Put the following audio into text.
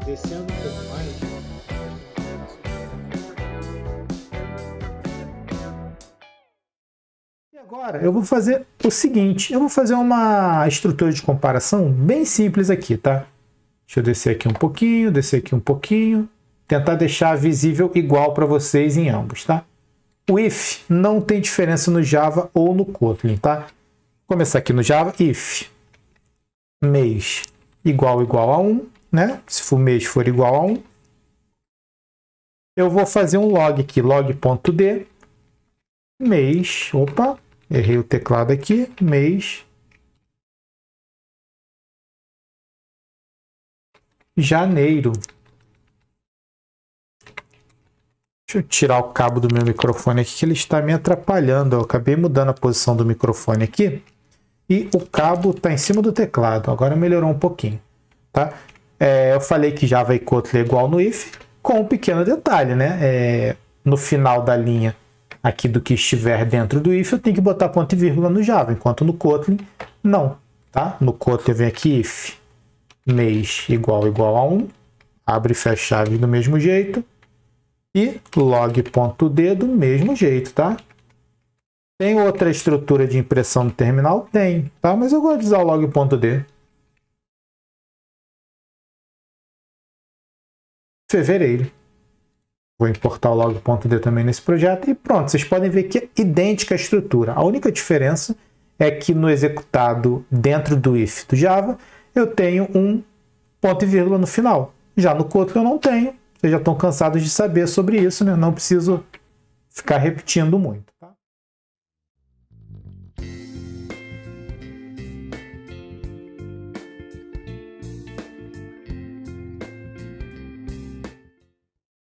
Descendo um pouco mais. E agora eu vou fazer o seguinte, eu vou fazer uma estrutura de comparação bem simples aqui, tá? Deixa eu descer aqui um pouquinho, descer aqui um pouquinho, tentar deixar visível igual para vocês em ambos, tá? O if não tem diferença no Java ou no Kotlin, tá? Vou começar aqui no Java, if mês igual a 1, né? Se o mês for igual a 1, eu vou fazer um log aqui, log.d, mês, opa, errei o teclado aqui, mês janeiro. Deixa eu tirar o cabo do meu microfone aqui, que ele está me atrapalhando. Eu acabei mudando a posição do microfone aqui e o cabo está em cima do teclado. Agora melhorou um pouquinho, tá? Eu falei que Java e Kotlin é igual no if, com um pequeno detalhe, né? No final da linha aqui do que estiver dentro do if, eu tenho que botar ponto e vírgula no Java, enquanto no Kotlin não, tá? No Kotlin eu venho aqui if mês igual a 1, abre e fecha chave do mesmo jeito, e log.d do mesmo jeito, tá? Tem outra estrutura de impressão no terminal? Tem, tá? Mas eu gosto de usar o log.d. Fevereiro. Vou importar o log.d também nesse projeto e pronto. Vocês podem ver que é idêntica a estrutura. A única diferença é que no executado dentro do if do Java, eu tenho um ponto e vírgula no final. Já no Kotlin eu não tenho. Vocês já estão cansados de saber sobre isso, né? Não preciso ficar repetindo muito.